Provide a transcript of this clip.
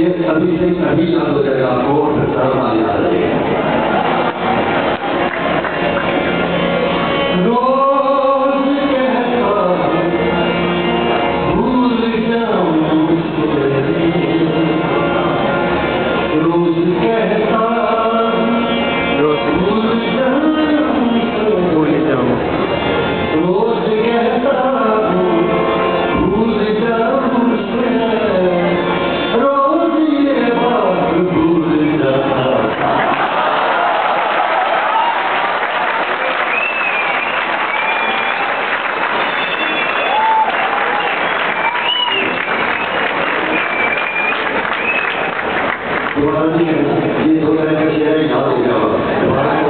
ये अभी से अभी याद हो जाएगा आपको, शर्मा याद रहेगा। ये 2 तरह का शेयर याद हो गया।